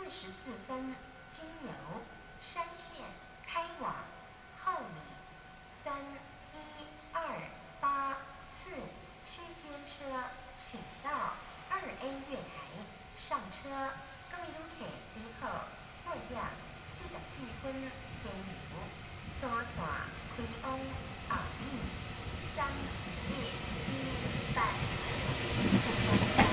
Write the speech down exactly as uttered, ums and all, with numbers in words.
四十四分，经由山线开往后里三一二八次区间车，请到二 A 月台上车。各位旅客你好，我呀四十四分经由沙线开往后里三一八次。